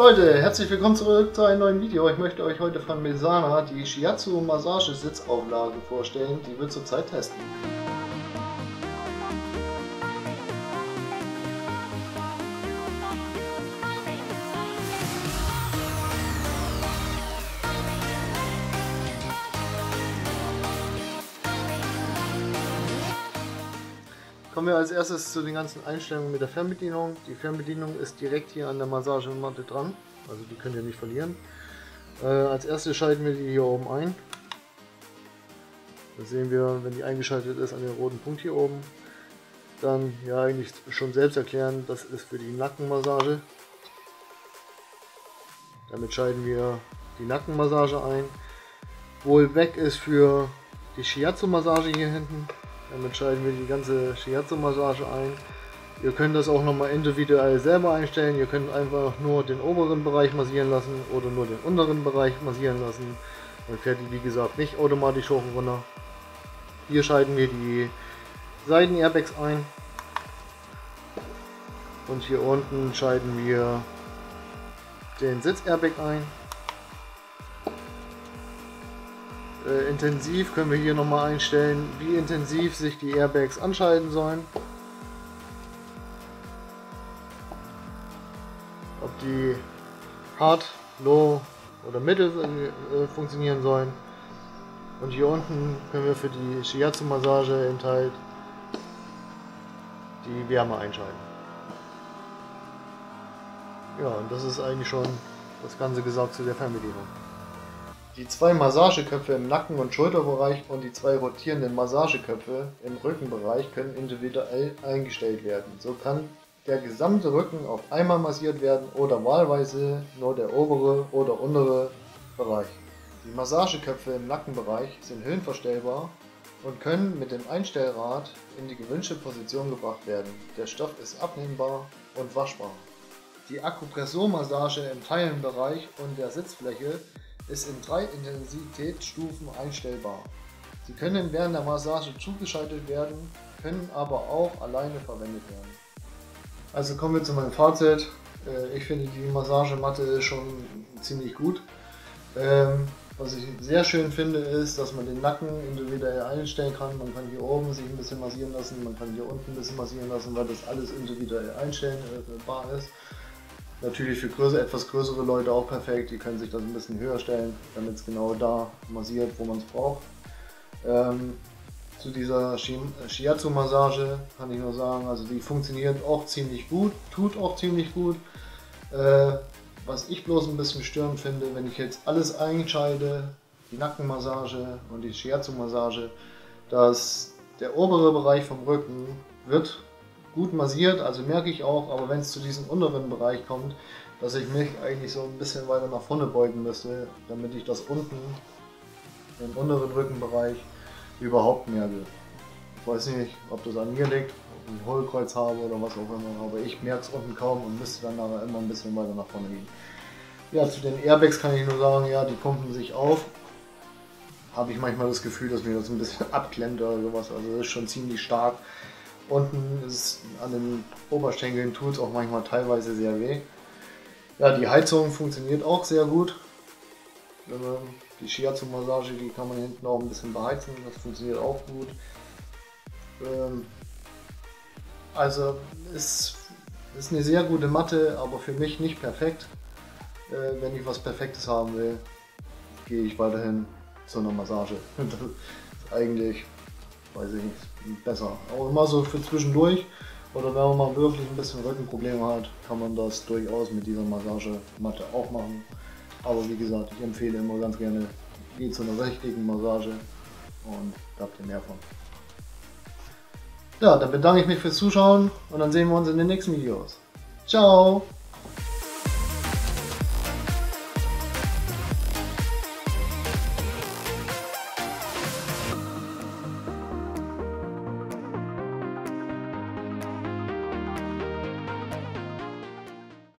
Leute, herzlich willkommen zurück zu einem neuen Video. Ich möchte euch heute von Mesana die Shiatsu Massage Sitzauflage vorstellen, die wir zurzeit testen. Kommen wir als erstes zu den ganzen Einstellungen mit der Fernbedienung. Die Fernbedienung ist direkt hier an der Massagematte dran, also die könnt ihr nicht verlieren. Als erstes schalten wir die hier oben ein. Das sehen wir, wenn die eingeschaltet ist, an den roten Punkt hier oben. Dann ja eigentlich schon selbst erklären, das ist für die Nackenmassage. Damit schalten wir die Nackenmassage ein. Wohl weg ist für die Shiatsu Massage hier hinten. Damit schalten wir die ganze Shiatsu Massage ein. Ihr könnt das auch nochmal individuell selber einstellen. Ihr könnt einfach nur den oberen Bereich massieren lassen oder nur den unteren Bereich massieren lassen. Dann fährt die wie gesagt nicht automatisch hoch und runter. Hier schalten wir die Seiten-Airbags ein. Und hier unten schalten wir den Sitz-Airbag ein. Intensiv können wir hier nochmal einstellen, wie intensiv sich die Airbags anschalten sollen. Ob die Hard, Low oder Mittel funktionieren sollen. Und hier unten können wir für die Shiatsu Massage eben halt die Wärme einschalten. Ja, und das ist eigentlich schon das Ganze gesagt zu der Fernbedienung. Die zwei Massageköpfe im Nacken- und Schulterbereich und die zwei rotierenden Massageköpfe im Rückenbereich können individuell eingestellt werden. So kann der gesamte Rücken auf einmal massiert werden oder wahlweise nur der obere oder untere Bereich. Die Massageköpfe im Nackenbereich sind höhenverstellbar und können mit dem Einstellrad in die gewünschte Position gebracht werden. Der Stoff ist abnehmbar und waschbar. Die Akupressurmassage im Teilenbereich und der Sitzfläche ist in 3 Intensitätsstufen einstellbar. Sie können während der Massage zugeschaltet werden, können aber auch alleine verwendet werden. Also kommen wir zu meinem Fazit. Ich finde die Massagematte ist schon ziemlich gut. Was ich sehr schön finde ist, dass man den Nacken individuell einstellen kann. Man kann hier oben sich ein bisschen massieren lassen, man kann hier unten ein bisschen massieren lassen, weil das alles individuell einstellbar ist. Natürlich für etwas größere Leute auch perfekt, die können sich das ein bisschen höher stellen, damit es genau da massiert, wo man es braucht. Zu dieser Shiatsu Massage kann ich nur sagen, also die funktioniert auch ziemlich gut, tut auch ziemlich gut. Was ich bloß ein bisschen störend finde, wenn ich jetzt alles einschalte, die Nackenmassage und die Shiatsu Massage, dass der obere Bereich vom Rücken wird gut massiert, also merke ich auch, aber wenn es zu diesem unteren Bereich kommt, dass ich mich eigentlich so ein bisschen weiter nach vorne beugen müsste, damit ich das unten im unteren Rückenbereich überhaupt merke. Ich weiß nicht, ob das an mir liegt, ob ich ein Hohlkreuz habe oder was auch immer, aber ich merke es unten kaum und müsste dann nachher immer ein bisschen weiter nach vorne gehen. Ja, zu den Airbags kann ich nur sagen, ja, die pumpen sich auf. Habe ich manchmal das Gefühl, dass mir das ein bisschen abklemmt oder sowas, also das ist schon ziemlich stark. Unten ist an den Oberschenkeln tut es auch manchmal teilweise sehr weh. Ja, die Heizung funktioniert auch sehr gut. Die Shiatsu Massage, die kann man hinten auch ein bisschen beheizen, das funktioniert auch gut. Also es ist eine sehr gute Matte, aber für mich nicht perfekt. Wenn ich was Perfektes haben will, gehe ich weiterhin zu einer Massage. Das ist eigentlich, weiß ich nicht, besser. Aber immer so für zwischendurch oder wenn man mal wirklich ein bisschen Rückenprobleme hat, kann man das durchaus mit dieser Massagematte auch machen. Aber wie gesagt, ich empfehle immer ganz gerne, geht zu einer richtigen Massage und da habt ihr mehr von. Ja, dann bedanke ich mich fürs Zuschauen und dann sehen wir uns in den nächsten Videos. Ciao!